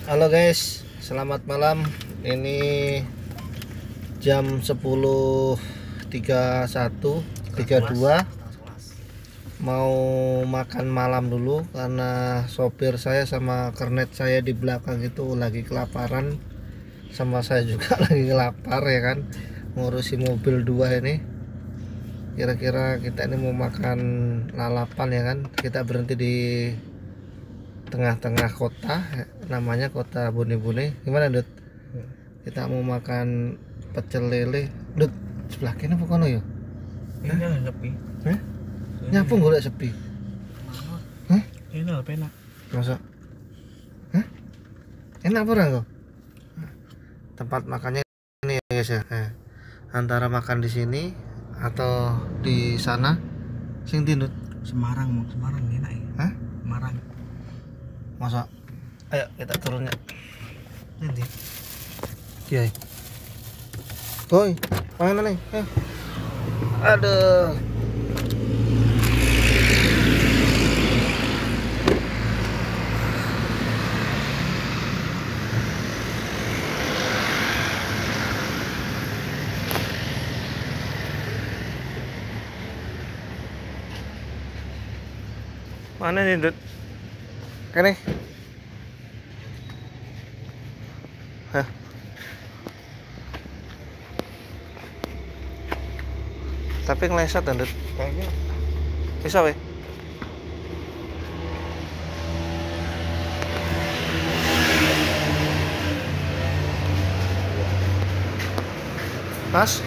Halo guys, selamat malam. Ini jam 10.31 mau makan malam dulu karena sopir saya sama kernet saya di belakang itu lagi kelaparan, sama saya juga lagi lapar ya kan, ngurusi mobil dua ini. Kira-kira kita ini mau makan lalapan ya kan. Kita berhenti di tengah-tengah kota, namanya kota Bone-Bone. Gimana Dut? Kita mau makan pecel lele. Dut, sebelah kini bukan ya? Ini sepi. Nyapung golek sepi. Hah? Ini lebih enak. Masa? Hah? Enak apa kok? Tempat makannya ini ya guys ya. Antara makan di sini atau di sana. Sing Dut? Semarang enak ya. Hah? Semarang. Masa? Ayo kita turun ya. Nanti. Kiai. Woi, mana nih? Aduh. Mana nih, Dut? Kene. Hah. Tapi ngeleset kan, Dut? Kayaknya Bisa weh. Mas,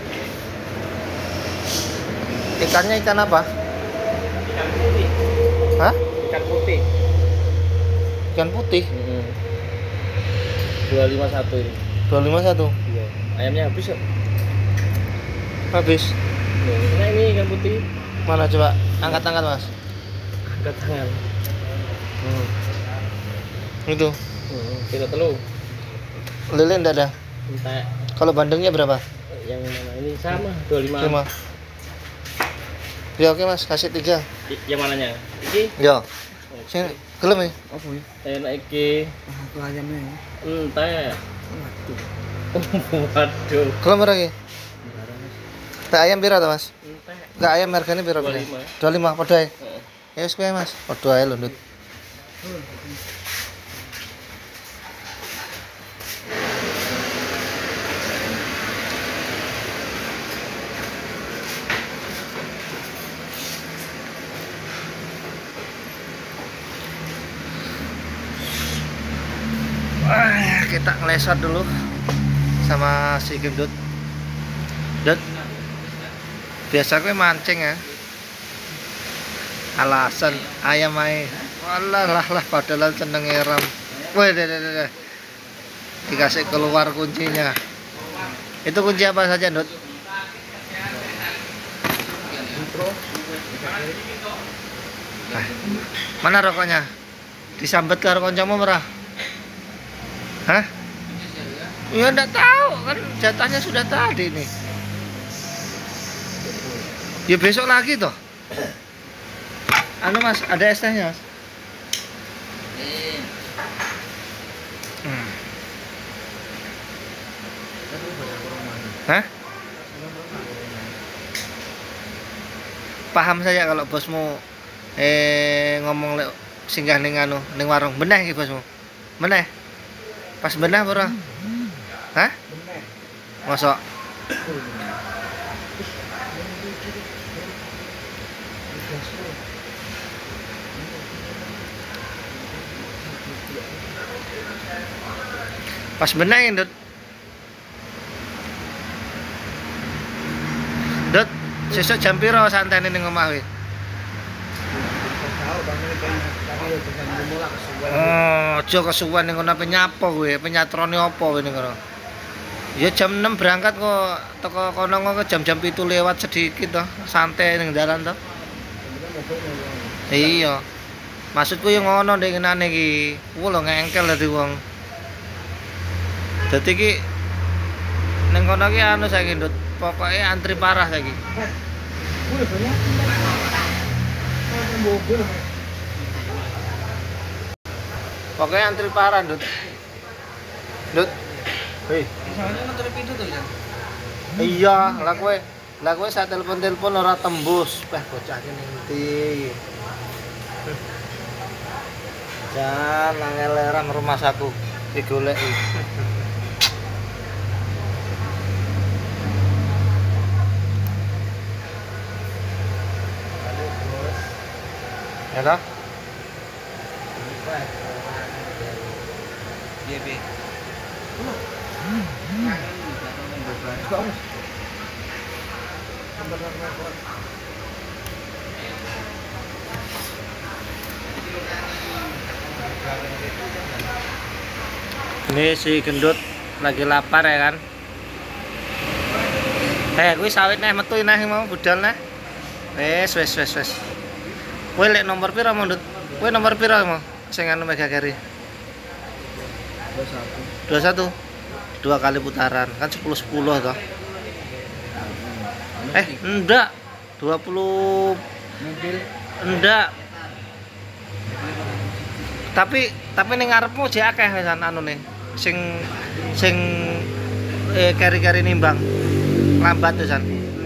ikannya ikan apa? ikan putih. Hah? Ikan putih. Ikan putih. 251 ini. 251. Iya. Ayamnya habis ya? Habis. Nah, ini ikan putih. Mana coba? Angkat-angkat, Mas. Angkat tangan. Itu. Kita telur. Lele enggak ada. Entah Kalau bandengnya berapa? yang mana ini sama 25. 5. Ya oke Mas, kasih 3. Yang mananya? Iki? Ya. Sini, gelem ya? Apa ya? Enak iki. Aku ayamnya. Entah. Waduh. Gelem ora iki? Tak ayam pira to, Mas? Entah. Enggak ayam harganya pira? 25. 25 padha ae. Heeh. Ya wis kowe Mas, padha ae lho, Ndut. Kita ngelesot dulu sama si Gendut. Dut, biasa gue mancing ya. Alasan ayam ae. Walah lah padahal seneng ngeram. Wih, deh. Dikasih keluar kuncinya. Itu kunci apa saja, Dut? Nah, mana rokoknya? Disambet karo kancamu merah. Hah? Ya enggak tahu kan jatahnya sudah tadi nih. Ya besok lagi toh. Anu Mas, ada es tehnya Mas? Hah? Paham saja kalau bosmu ngomong singgah ning anu ning warung. Beneh iki bosmu. Beneh. Pas benah apa ora? Hah? Mosok? Pas benah ya, Dut. Dut, sesuk jam piro santene ning omah kowe? Oh, aja kesuwen ning kono penyapo kowe, penyatrone apa kowe ning kono? Ya jam 6 berangkat kok teko kono kok jam-jam 7 lewat sedikit toh, santai ning dalan toh. Iya. Maksudku yo ngono ndek ngenane iki. Ku lho ngengkel dadi wong. Dadi iki ning kono ki anu saiki Ndut, pokoke antri parah saiki. Pokoknya antri parah, Dut. Dut. Hei. Soalnya motor pintu tuh kan. Iya, lah kowe sak telepon ora tembus. Wah, bocah iki ngendi. Jan angel rumah saku digoleki. Ya toh? Iya, Bi. Ini si gendut lagi lapar ya kan. Kuwi sawit neh metu neh mau budal neh. Wes. Kowe lek nomor pira mau, Dut? Kowe nomor pira mau? Sing anu Mega Carry. 21. 2 kali putaran kan 10 toh. Enggak. 20 Mobil. enggak. Tapi ning ngarepmu jek akeh kan anune. Sing carry nimbang. Lambat tuh san.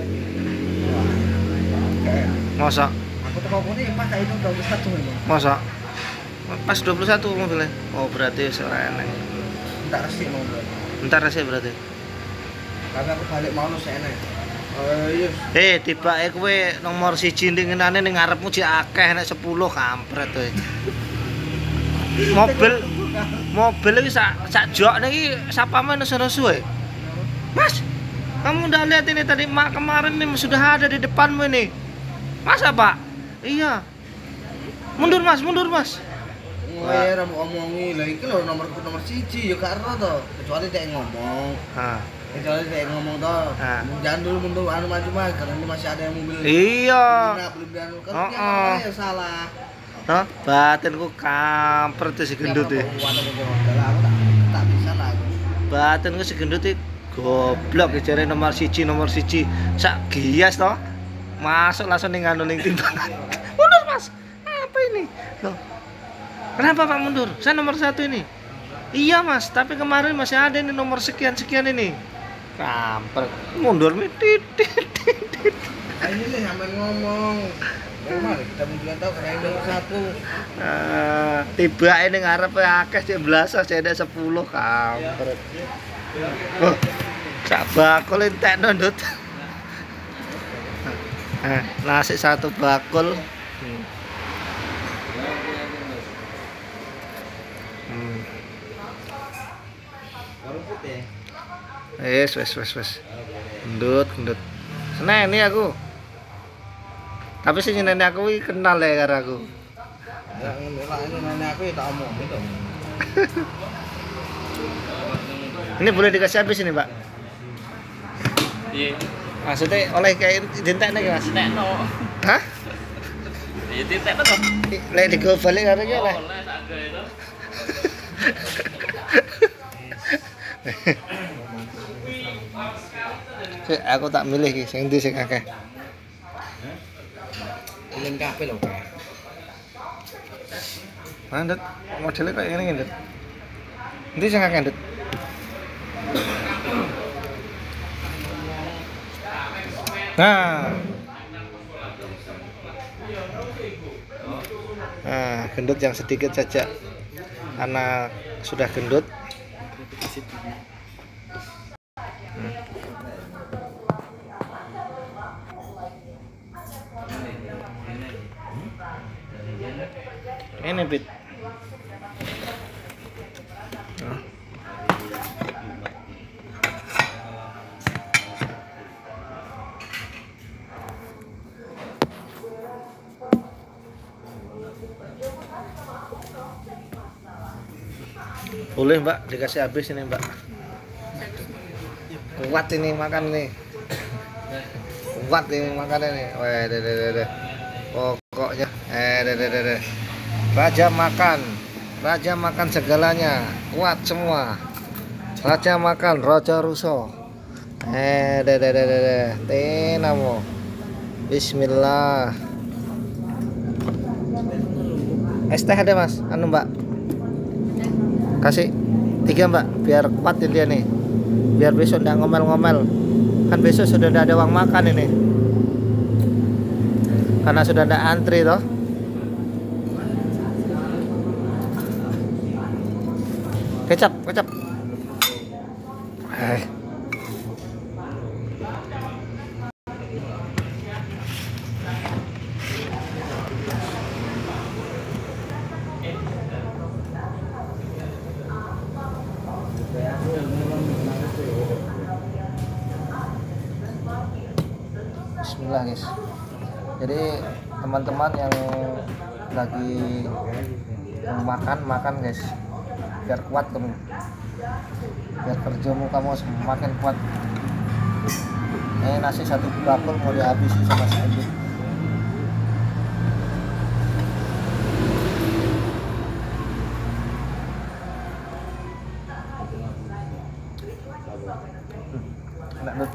Mosok. Aku teko kene pas kayak itu 21 memang. Mosok. Pas 21 mobilnya. Oh, berarti ora enek. Entar resik mau. Bentar resik berarti. Tapi aku balik mau sik enek. Oh iya. Tibake kowe nomor 1 ndingenane ning ngarepmu jek akeh nek 10 kampret kowe. Mobil iki sak jok niki sapame nesu-nesu e. Mas, kamu udah lihat ini tadi kemarin nih sudah ada di depanmu ini. Masa Pak? Iya. Mundur Mas. Oh iya, omongi lha iki lho nomor 1 ya gak ero to, kecuali dek ngomong. Kecuali dek ngomong to. Jangan dulu mundur anu maju mah karena ini masih ada yang mobil. Iya. Belum dianu kan ya salah. Hah? Batinku kampret si gendut e. Aku tak bisa lah aku. Batinku si gendut e goblok jare nomor 1. Sak gias to. Masuk langsung ning anu ning timbangan. Mundur Mas. Apa ini? Loh. Kenapa Pak mundur? Saya nomor 1 ini. Iya Mas, tapi kemarin masih ada ini nomor sekian ini. Kampret. Mundur titit. Ini nih sampe ngomong. Mari kita munculkan tahu karena ini nomor 1. Tibake ning ngarep akeh cek blas cek 10 kampret. Oh. Sak bakul entekno Ndut. Nasi 1 bakul. Wes. Gendut. Seneng ini aku. Tapi sing nyeneni aku iki kenal ya karo aku. Ya ini nenek aku ya tak omong gitu. Ini boleh dikasih habis ini, Pak? Iya. Maksudnya oleh kayak dintekne iki, Mas? Tekno. Hah? Ya ditekno to. Lek digo balik karo iki oleh. Oleh sak gawe to. Aku tak milih iki sing ndi sing akeh. Eling kabeh lho. Mandut, modelnya kayak gini Ndut. Ndi sing akeh Ndut? Nah, gendut yang sedikit saja. Karena sudah gendut. Ini Pit. Boleh Mbak, dikasih habis ini Mbak. Kuat ini makan nih. Kuat ini makan ini. Weh, deh. Pokoknya, deh. Raja makan segalanya, kuat semua. Raja makan, Raja Russo. Deh. Tenamo. Bismillah. Es teh ada Mas, anu Mbak. Kasih 3 mbak, biar kuatin dia nih, biar besok nggak ngomel-ngomel. Kan besok sudah ada uang makan ini, karena sudah ada antri toh. Kecap. Bismillah guys. Jadi teman-teman yang lagi makan guys, biar kuat kamu, biar kerjamu kamu semakin kuat. Ini nasi 1 bakul mau dihabisi sama saya. Enak dud.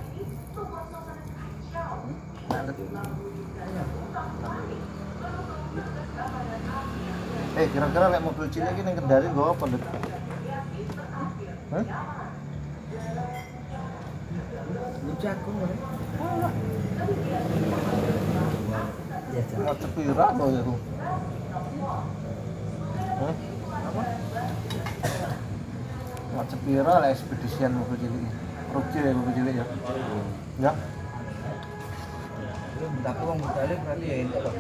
Kira-kira lek mobil cilik iki ning Kendari nggo apa, Dut? Hah? Jagung kan? Mau cepira to ya, Bu? Hah? Apa? Mau cepira lek ekspedisian mobil cilik. Rugi ya mobil cilik ya. Ya. Tapi wong balik berarti ya itu loh.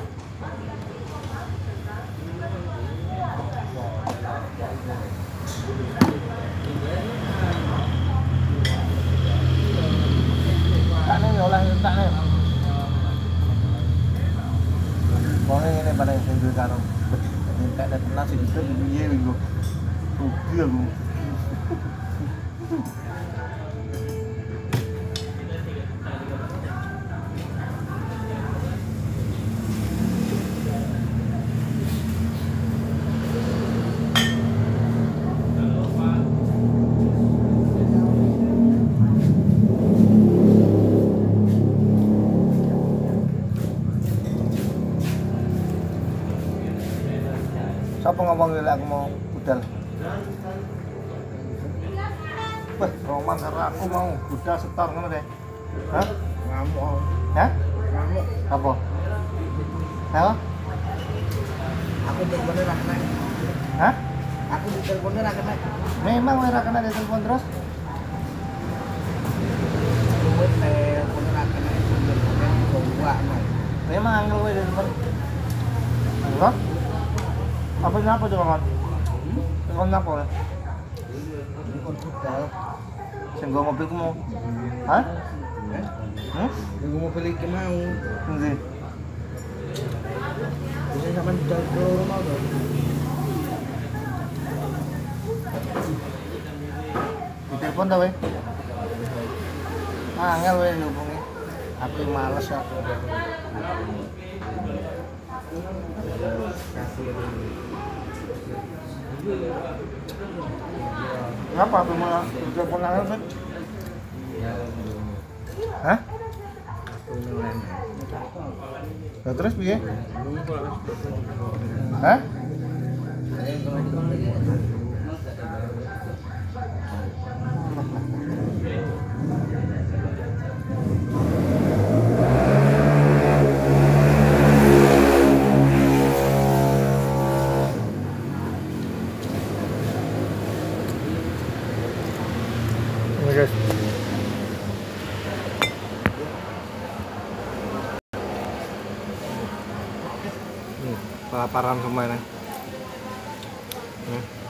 Tak nih olah tak nih. Wong ngene bareng sing duwe karo. Minta dateng nasi itu piye lho. Rugi aku. Siapa ngomong lek aku mau budal? Wah, Roman karo aku mau budal setor ngono deh. Hah? Ngamuk. Hah? Ngamuk. Apa? Hah? Aku teleponnya ra kena. Hah? Aku teleponnya ra kena. Memang ora kena di telepon terus. Aku teleponnya ra kena. Teleponnya bawa nah. Memang angel wae di telepon. Enggak? Apa kenapa tuh, Roman? Kenapa ya? Bukan budal. Sing nggo mobilku mau. Hah? Iku mobil iki mau. Endi? Bisa sampean budal keloro mau to. Di telepon ta we? Angel we hubungi. Aku males ya. Kenapa tuh malah telepon angel, Bet? Hah? Lah terus piye? Hah? Guys. Kelaparan semua ini.